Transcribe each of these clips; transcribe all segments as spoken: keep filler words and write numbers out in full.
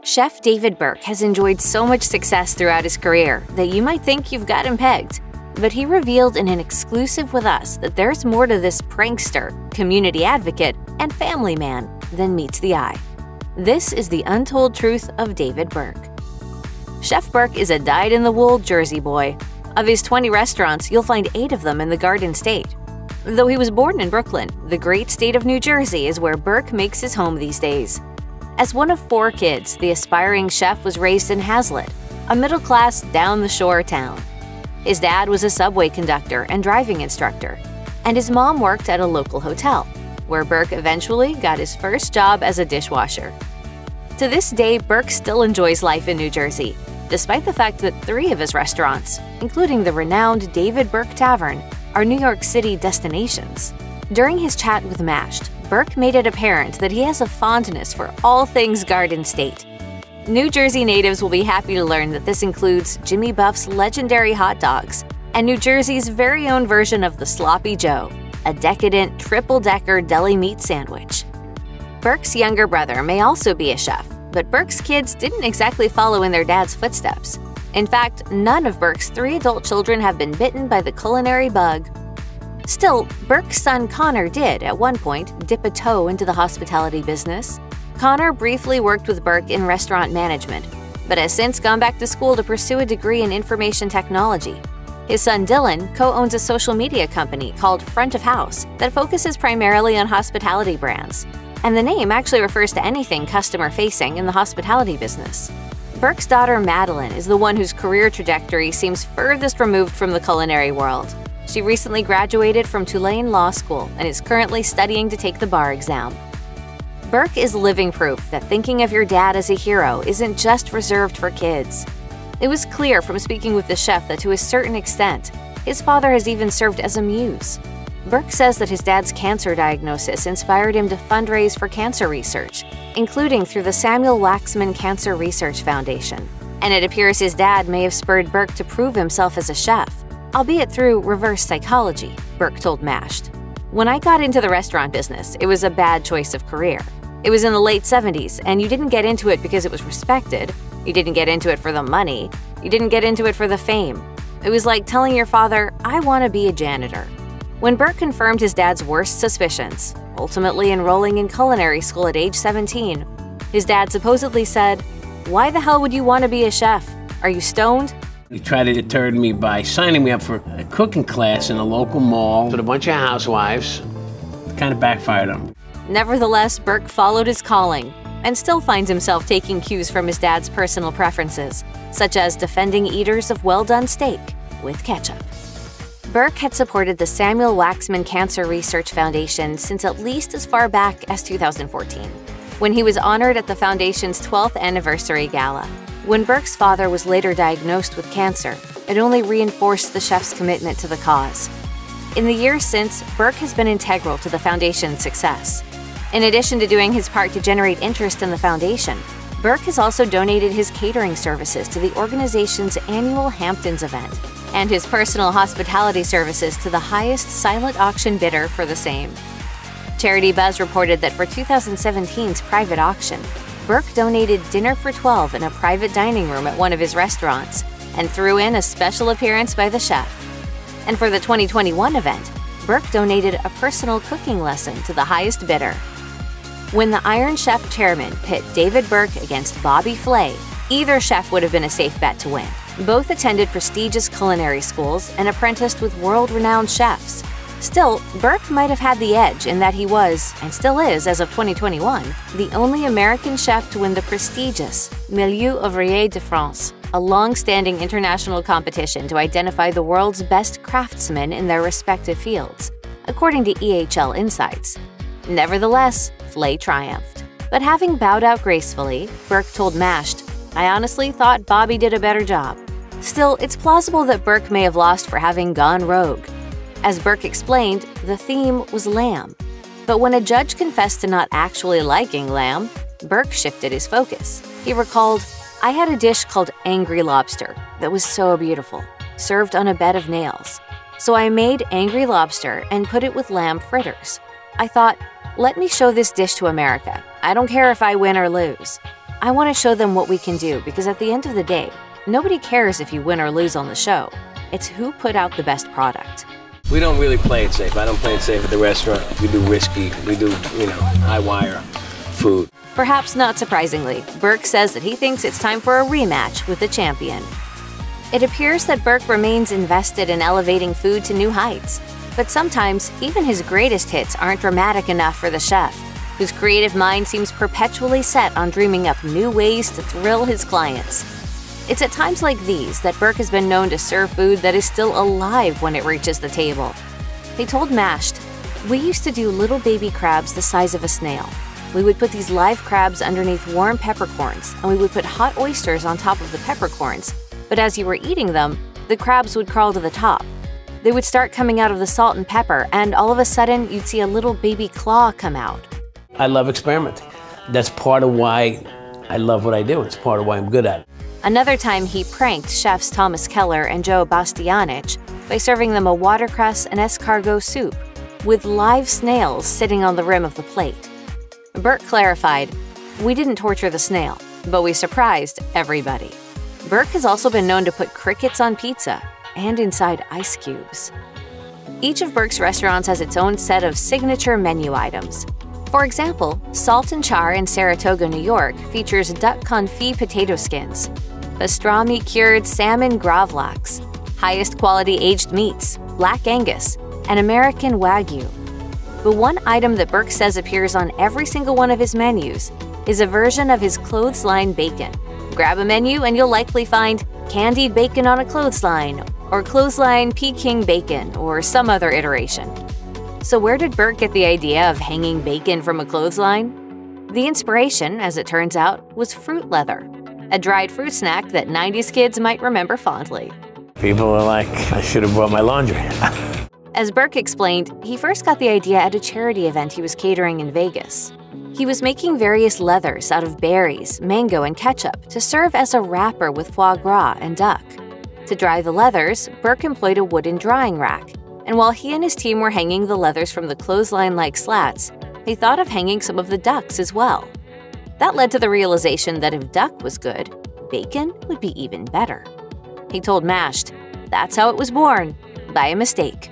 Chef David Burke has enjoyed so much success throughout his career that you might think you've got him pegged. But he revealed in an exclusive with us that there's more to this prankster, community advocate, and family man than meets the eye. This is the untold truth of David Burke. Chef Burke is a dyed-in-the-wool Jersey boy. Of his twenty restaurants, you'll find eight of them in the Garden State. Though he was born in Brooklyn, the great state of New Jersey is where Burke makes his home these days. As one of four kids, the aspiring chef was raised in Hazlitt, a middle-class, down-the-shore town. His dad was a subway conductor and driving instructor, and his mom worked at a local hotel, where Burke eventually got his first job as a dishwasher. To this day, Burke still enjoys life in New Jersey, despite the fact that three of his restaurants, including the renowned David Burke Tavern, are New York City destinations. During his chat with Mashed, Burke made it apparent that he has a fondness for all things Garden State. New Jersey natives will be happy to learn that this includes Jimmy Buff's legendary hot dogs and New Jersey's very own version of the Sloppy Joe, a decadent triple-decker deli meat sandwich. Burke's younger brother may also be a chef, but Burke's kids didn't exactly follow in their dad's footsteps. In fact, none of Burke's three adult children have been bitten by the culinary bug. Still, Burke's son Connor did, at one point, dip a toe into the hospitality business. Connor briefly worked with Burke in restaurant management, but has since gone back to school to pursue a degree in information technology. His son Dylan co-owns a social media company called Front of House that focuses primarily on hospitality brands, and the name actually refers to anything customer-facing in the hospitality business. Burke's daughter Madeline is the one whose career trajectory seems furthest removed from the culinary world. She recently graduated from Tulane Law School and is currently studying to take the bar exam. Burke is living proof that thinking of your dad as a hero isn't just reserved for kids. It was clear from speaking with the chef that to a certain extent, his father has even served as a muse. Burke says that his dad's cancer diagnosis inspired him to fundraise for cancer research, including through the Samuel Waxman Cancer Research Foundation. And it appears his dad may have spurred Burke to prove himself as a chef, albeit through reverse psychology, Burke told Mashed. When I got into the restaurant business, it was a bad choice of career. It was in the late seventies, and you didn't get into it because it was respected. You didn't get into it for the money. You didn't get into it for the fame. It was like telling your father, I want to be a janitor. When Burke confirmed his dad's worst suspicions, ultimately enrolling in culinary school at age seventeen, his dad supposedly said, "Why the hell would you want to be a chef? Are you stoned?" He tried to deter me by signing me up for a cooking class in a local mall with a bunch of housewives. It kind of backfired on him. Nevertheless, Burke followed his calling and still finds himself taking cues from his dad's personal preferences, such as defending eaters of well-done steak with ketchup. Burke had supported the Samuel Waxman Cancer Research Foundation since at least as far back as two thousand fourteen, when he was honored at the foundation's twelfth anniversary gala. When Burke's father was later diagnosed with cancer, it only reinforced the chef's commitment to the cause. In the years since, Burke has been integral to the foundation's success. In addition to doing his part to generate interest in the foundation, Burke has also donated his catering services to the organization's annual Hamptons event and his personal hospitality services to the highest silent auction bidder for the same. Charity Buzz reported that for two thousand seventeen's private auction, Burke donated dinner for twelve in a private dining room at one of his restaurants and threw in a special appearance by the chef. And for the twenty twenty-one event, Burke donated a personal cooking lesson to the highest bidder. When the Iron Chef chairman pit David Burke against Bobby Flay, either chef would have been a safe bet to win. Both attended prestigious culinary schools and apprenticed with world-renowned chefs. Still, Burke might have had the edge in that he was, and still is as of twenty twenty-one, the only American chef to win the prestigious Milieu Ouvrier de France, a long-standing international competition to identify the world's best craftsmen in their respective fields, according to E H L Insights. Nevertheless, Flay triumphed. But having bowed out gracefully, Burke told Mashed, "I honestly thought Bobby did a better job." Still, it's plausible that Burke may have lost for having gone rogue. As Burke explained, the theme was lamb. But when a judge confessed to not actually liking lamb, Burke shifted his focus. He recalled, "I had a dish called Angry Lobster that was so beautiful, served on a bed of nails. So I made Angry Lobster and put it with lamb fritters. I thought, let me show this dish to America. I don't care if I win or lose." I want to show them what we can do because at the end of the day, nobody cares if you win or lose on the show. It's who put out the best product. We don't really play it safe. I don't play it safe at the restaurant. We do risky. We do, you know, high wire food. Perhaps not surprisingly, Burke says that he thinks it's time for a rematch with the champion. It appears that Burke remains invested in elevating food to new heights. But sometimes, even his greatest hits aren't dramatic enough for the chef, whose creative mind seems perpetually set on dreaming up new ways to thrill his clients. It's at times like these that Burke has been known to serve food that is still alive when it reaches the table. He told Mashed, "We used to do little baby crabs the size of a snail. We would put these live crabs underneath warm peppercorns, and we would put hot oysters on top of the peppercorns. But as you were eating them, the crabs would crawl to the top. They would start coming out of the salt and pepper, and all of a sudden, you'd see a little baby claw come out." I love experimenting. That's part of why I love what I do. It's part of why I'm good at it. Another time, he pranked chefs Thomas Keller and Joe Bastianich by serving them a watercress and escargot soup with live snails sitting on the rim of the plate. Burke clarified, "We didn't torture the snail, but we surprised everybody." Burke has also been known to put crickets on pizza and inside ice cubes. Each of Burke's restaurants has its own set of signature menu items. For example, Salt and Char in Saratoga, New York features duck confit potato skins, pastrami cured salmon gravlax, highest quality aged meats, Black Angus, and American Wagyu. But one item that Burke says appears on every single one of his menus is a version of his clothesline bacon. Grab a menu and you'll likely find candied bacon on a clothesline, or clothesline Peking bacon, or some other iteration. So where did Burke get the idea of hanging bacon from a clothesline? The inspiration, as it turns out, was fruit leather, a dried fruit snack that nineties kids might remember fondly. People are like, I should have brought my laundry. As Burke explained, he first got the idea at a charity event he was catering in Vegas. He was making various leathers out of berries, mango, and ketchup to serve as a wrapper with foie gras and duck. To dry the leathers, Burke employed a wooden drying rack, and while he and his team were hanging the leathers from the clothesline-like slats, they thought of hanging some of the ducks as well. That led to the realization that if duck was good, bacon would be even better. He told Mashed, "That's how it was born, by a mistake."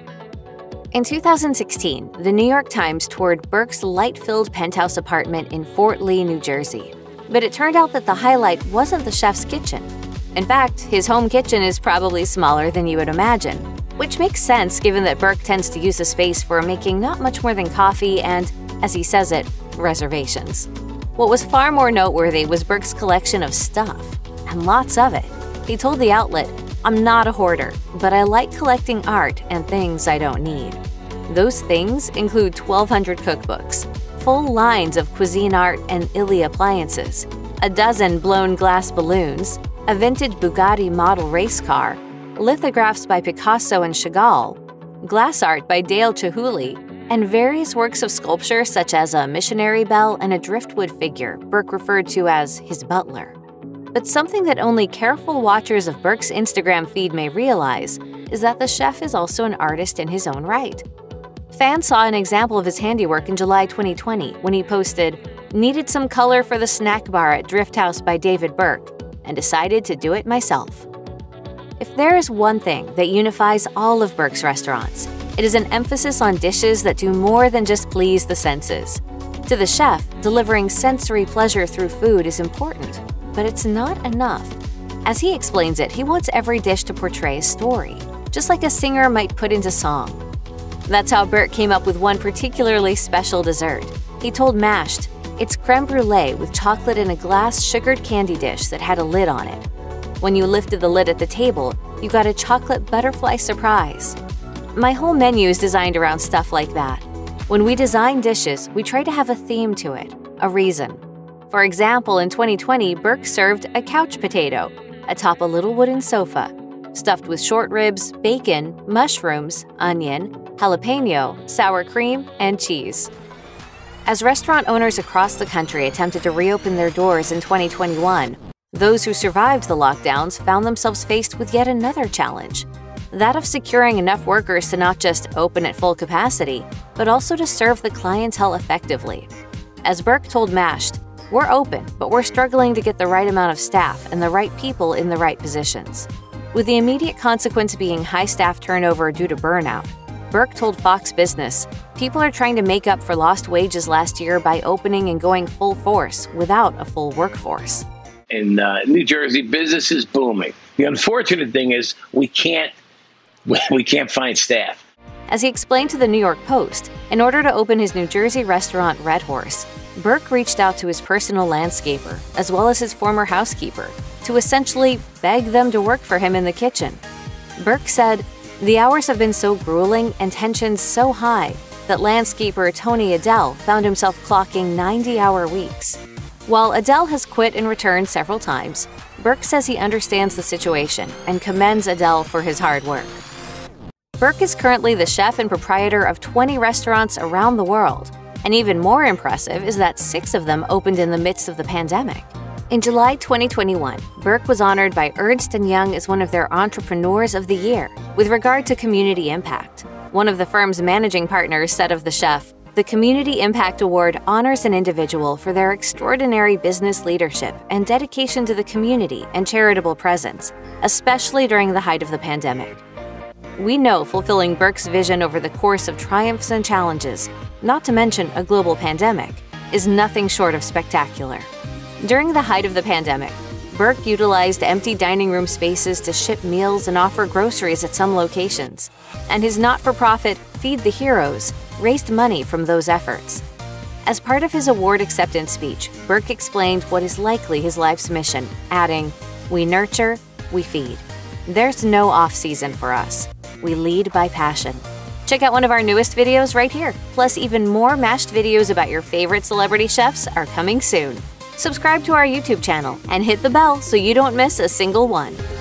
In two thousand sixteen, the New York Times toured Burke's light-filled penthouse apartment in Fort Lee, New Jersey. But it turned out that the highlight wasn't the chef's kitchen. In fact, his home kitchen is probably smaller than you would imagine, which makes sense given that Burke tends to use the space for making not much more than coffee and, as he says it, reservations. What was far more noteworthy was Burke's collection of stuff, and lots of it. He told the outlet, "I'm not a hoarder, but I like collecting art and things I don't need." Those things include twelve hundred cookbooks, full lines of cuisine art and Illy appliances, a dozen blown glass balloons, a vintage Bugatti model race car, lithographs by Picasso and Chagall, glass art by Dale Chihuly, and various works of sculpture such as a missionary bell and a driftwood figure Burke referred to as his butler. But something that only careful watchers of Burke's Instagram feed may realize is that the chef is also an artist in his own right. Fans saw an example of his handiwork in July twenty twenty when he posted, "Needed some color for the snack bar at Drift House by David Burke, and decided to do it myself." If there is one thing that unifies all of Burke's restaurants, it is an emphasis on dishes that do more than just please the senses. To the chef, delivering sensory pleasure through food is important, but it's not enough. As he explains it, he wants every dish to portray a story, just like a singer might put into song. That's how Burke came up with one particularly special dessert. He told Mashed, "It's creme brulee with chocolate in a glass sugared candy dish that had a lid on it. When you lifted the lid at the table, you got a chocolate butterfly surprise." My whole menu is designed around stuff like that. When we design dishes, we try to have a theme to it, a reason. For example, in twenty twenty, Burke served a couch potato atop a little wooden sofa, stuffed with short ribs, bacon, mushrooms, onion, jalapeno, sour cream, and cheese. As restaurant owners across the country attempted to reopen their doors in twenty twenty-one, those who survived the lockdowns found themselves faced with yet another challenge, that of securing enough workers to not just open at full capacity, but also to serve the clientele effectively. As Burke told Mashed, We're open, but we're struggling to get the right amount of staff and the right people in the right positions. With the immediate consequence being high staff turnover due to burnout, Burke told Fox Business, people are trying to make up for lost wages last year by opening and going full force without a full workforce. In uh, New Jersey, business is booming. The unfortunate thing is we can't, we can't find staff. As he explained to the New York Post, in order to open his New Jersey restaurant Red Horse, Burke reached out to his personal landscaper, as well as his former housekeeper, to essentially beg them to work for him in the kitchen. Burke said, "The hours have been so grueling and tensions so high that landscaper Tony Adele found himself clocking ninety-hour weeks." While Adele has quit and returned several times, Burke says he understands the situation and commends Adele for his hard work. Burke is currently the chef and proprietor of twenty restaurants around the world, and even more impressive is that six of them opened in the midst of the pandemic. In July twenty twenty-one, Burke was honored by Ernst and Young as one of their Entrepreneurs of the Year with regard to community impact. One of the firm's managing partners said of the chef, "The Community Impact Award honors an individual for their extraordinary business leadership and dedication to the community and charitable presence, especially during the height of the pandemic." We know fulfilling Burke's vision over the course of triumphs and challenges, not to mention a global pandemic, is nothing short of spectacular. During the height of the pandemic, Burke utilized empty dining room spaces to ship meals and offer groceries at some locations, and his not-for-profit Feed the Heroes raised money from those efforts. As part of his award acceptance speech, Burke explained what is likely his life's mission, adding, "We nurture, we feed. There's no off-season for us. We lead by passion." Check out one of our newest videos right here. Plus, even more mashed videos about your favorite celebrity chefs are coming soon. Subscribe to our YouTube channel and hit the bell so you don't miss a single one.